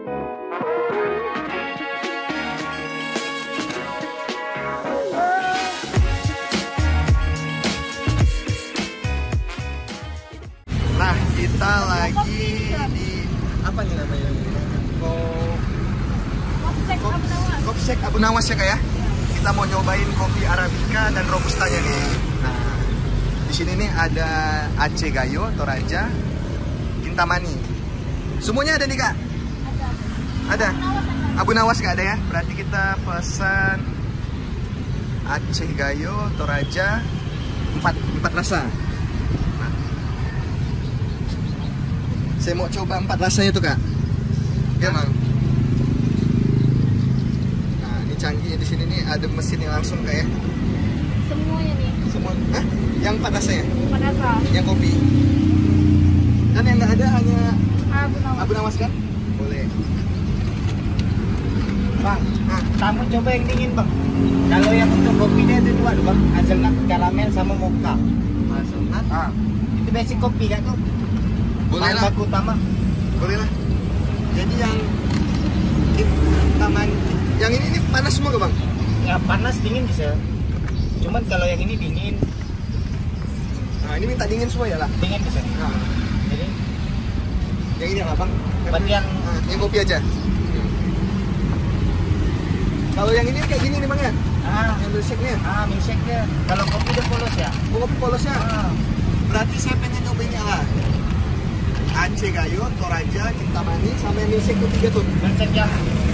Nah, kita lagi di apa nih namanya? Kopsek Abu Nawas ya, Kak ya? Kita mau nyobain kopi Arabica dan Robustanya nih. Nah, di sini nih ada Aceh Gayo, Toraja, Kintamani. Semuanya ada nih, Kak? Ada. Abu Nawas nggak ada ya? Berarti kita pesan Aceh Gayo, Toraja, 4 rasa. Nah, saya mau coba 4 rasanya tuh, Kak. Ya, Mang. Nah, ini canggih di sini nih ada mesinnya langsung, Kak ya. Semuanya nih. Semua. Hah? Yang 4 rasanya? 4 rasa. Yang kopi. Dan yang nggak ada hanya Abu Nawas kan? Boleh. Bang, kamu coba yang dingin bang. Kalau yang untuk kopinya itu dua bang, hazelnut karamel sama mocha. Hazelnut. Itu basic kopi kan tuh. Boleh lah. Baku utama. Boleh lah. Jadi yang taman, yang ini panas semua gak bang? Ya panas dingin bisa. Cuman kalau yang ini dingin. Nah ini minta dingin semua ya lah. Dingin bisa. Nah, Jadi yang ini apa bang? berarti yang Yang kopi aja. Kalau yang ini kayak gini nih bang ya? Yang milkshake-nya? milkshake-nya. Kalau kopi udah polos ya? Kopi polosnya? Berarti saya pengen nyobainnya lah. Aceh Gayo, Toraja, Kintamani, sama yang milkshake tuh 3 tuh. Milkshake yang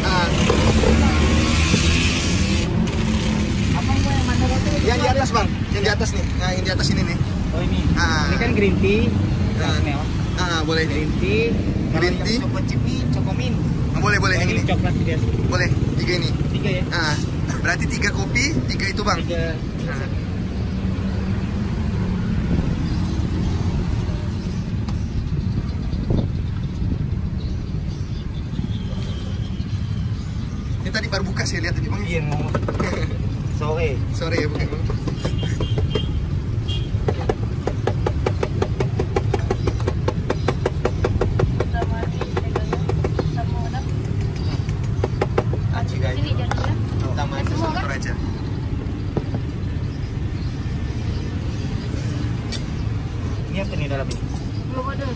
apa yang mana itu? Yang di atas bang, yang di atas nih. Nah yang di atas ini nih. Oh ini. Ini kan green tea. Boleh. Green tea. Green tea. Choco chip nih, chocomin. Boleh yang ini. Coklat biasa. Boleh, 3 ini. 3 ya? Berarti 3 kopi, 3 itu bang. 3. Ini tadi baru buka sih, lihat tadi bang. Iya ngomong. Sore ya bukan bang. Aceh Gayo, Kintamani sama Toraja. Ini apa nih dalam ini? Belum ada.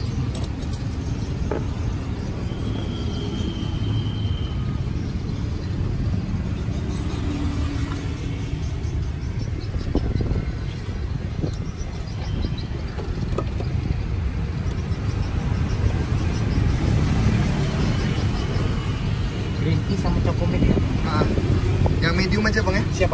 Green tea sama chocomin ya? Yang medium aja bang ya. Siapa?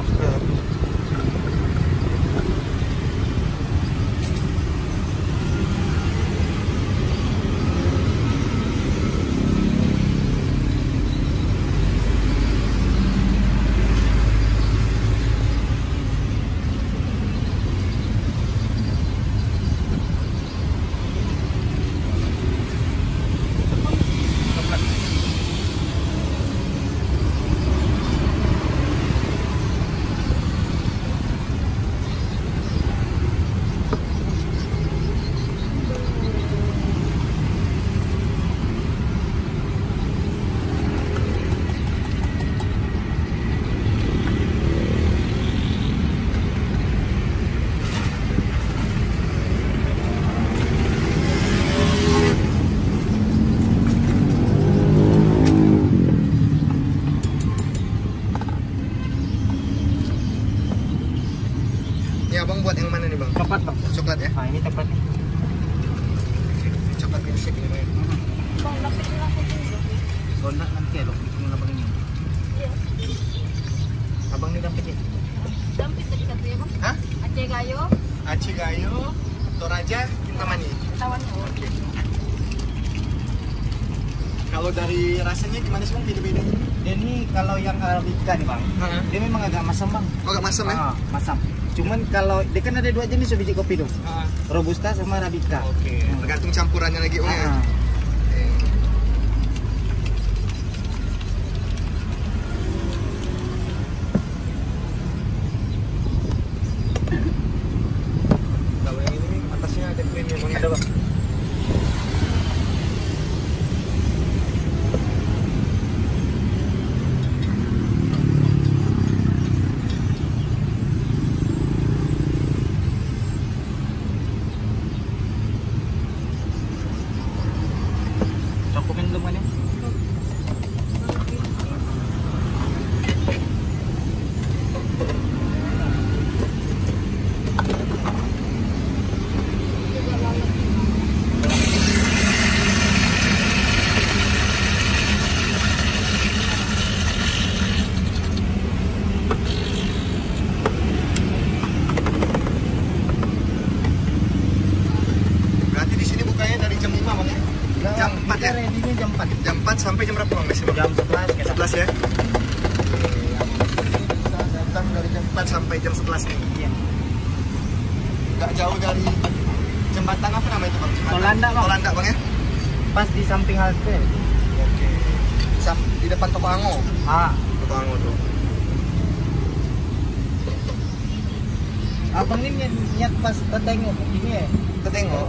Ini abang buat yang mana nih bang? Coklat bang. Coklat ya? Ini coklat nih. Coklat milkshake ini bang. Bang, dapat langsung dulu. Gondak nanti ya dong, bikin abang ini. Iya. Abang ini dapat ya? Dampit tadi satu ya bang. Hah? Aceh Gayo, Aceh Gayo, Toraja, Kintamani. tawannya. Oke. Kalau dari rasanya gimana sih bang? Beda-beda. Dan ini kalau yang Arabica nih bang, dia memang agak masam bang. Oh agak masam ya? Masam. Cuman kalau dia kan ada 2 jenis biji kopi tuh, Robusta sama Arabica. Oke. Tergantung campurannya lagi bang ya. Kalau yang ini atasnya ada krim ya bang ya? Ada bang. Cokomin belum kan ya? Berarti di sini bukanya dari jam 5 bang ya? Jam 4 ya? Ready-nya jam 4. Jam 4 sampai jam berapa bang? Jam 11 kita. 11 ya? Kita datang dari jam 4 sampai jam 11 nih. Iya. Gak jauh dari jembatan apa namanya itu bang? Jembatan Tolanda, Bang. Tolanda bang ya? Pas di samping halte. Oke. Di depan Toko Ango. Toko Ango tuh. Abang ini niat pas tengok ini ya. Kita tengok.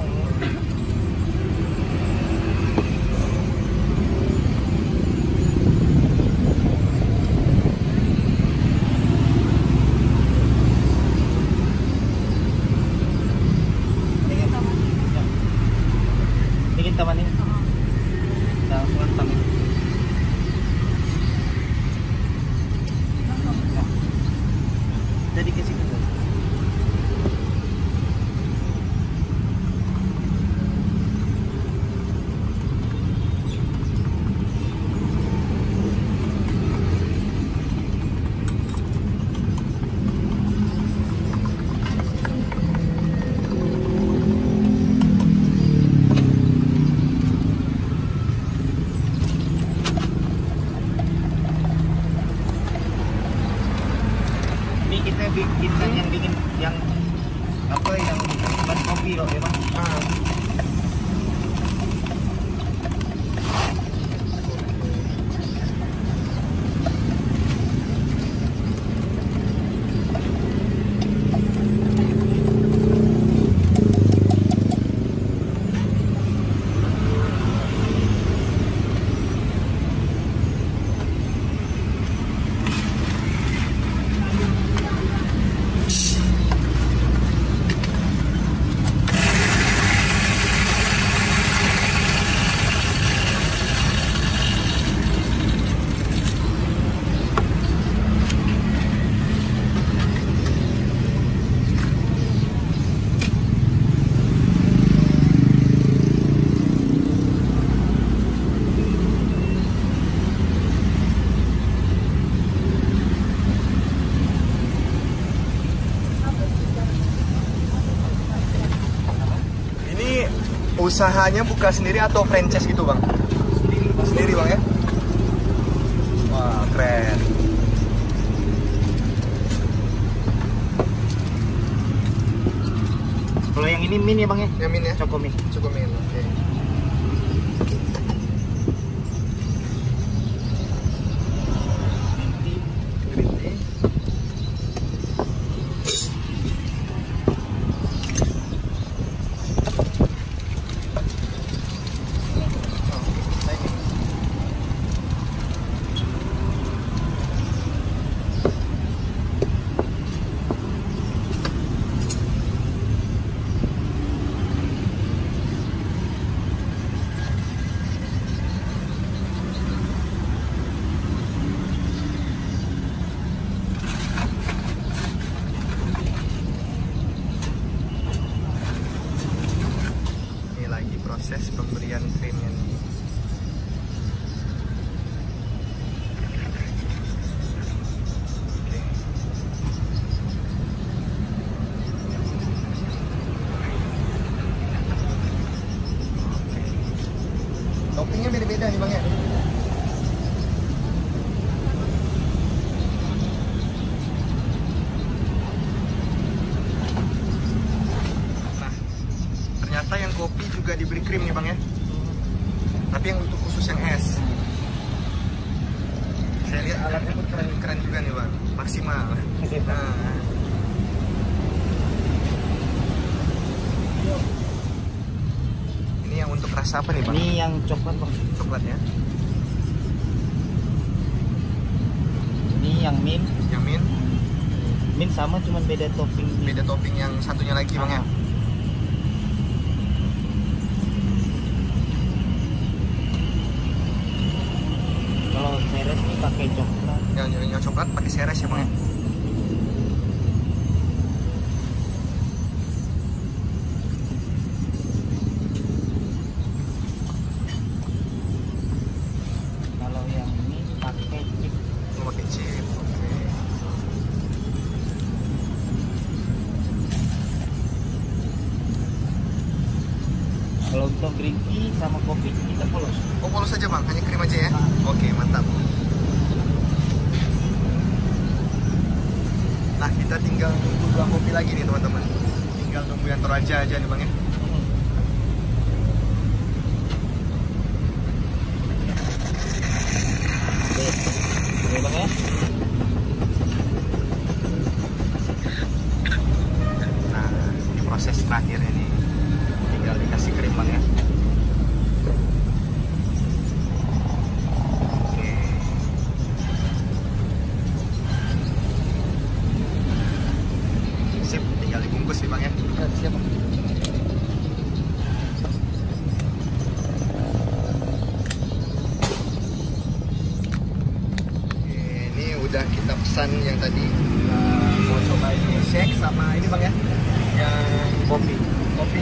Bikin taman ini. Kita pulang taman. Jadi ke situ. Ini kita bikin yang dingin yang apa yang buat kopi loh ya bang. Usahanya buka sendiri atau franchise gitu bang? Sendiri bang ya? Wah keren. Kalau yang ini min ya bang ya? Yang min ya? Cokomin. Cokomin, oke. Green tea. Proses pemberian krimnya nih. Oke. Toppingnya beda-beda nih bang ya. Ternyata yang kopi juga diberi krim nih bang ya. Tapi yang untuk khusus yang es. Saya lihat alatnya pun keren juga nih bang. Maksimal. Nah. Ini yang untuk rasa apa nih bang? Ini yang coklat bang. Coklatnya. Ini yang min. Yang min. Min sama cuman beda topping. Beda topping yang satunya lagi bang ya. pakai coklat. Yang coklat pakai seres ya bang ya. Kalau yang ini pakai chip. Oh, pakai chip. Oke. Kalau untuk green tea sama kopi kita polos. Oh polos saja bang, hanya krim aja ya. Oke mantap. Nah kita tinggal nunggu 2 kopi lagi nih teman-teman. Tinggal nunggu yang Toraja aja nih bang ya. Oke bang ya. Nah ini proses terakhir ini. Tinggal dikasih krim bang ya. Oke. Sip, tinggal dibungkus nih bang ya. Siap bang. Oke, ini udah kita pesan yang tadi. Mau coba ini shake sama ini bang ya. Yang Kopi. kopi.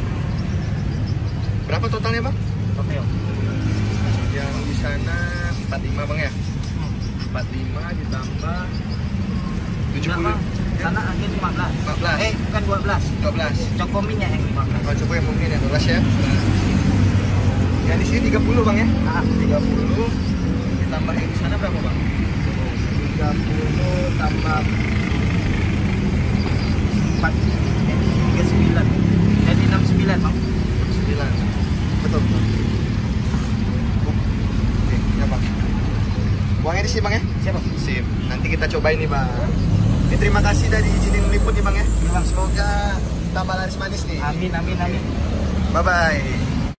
Berapa totalnya bang? Kopi. Yang di sana 45 bang ya. 45 ditambah 70. Sana angin 15. 14. Bukan 12. 12. Cokominya yang 15. Oh, coba yang mungkin ya 12 ya. Yang di sini 30 bang ya. 30 ditambah yang di sana berapa bang? 30 tambah 4 39. Jadi 69 bang. 9. Betul. Oke, ya bang. Buangnya di sini bang ya. Siapa? Sip. Nanti kita coba ini bang. Ini terima kasih dari izinin meliput nih bang ya. Semoga tambah laris manis nih. Amin amin amin. Bye bye.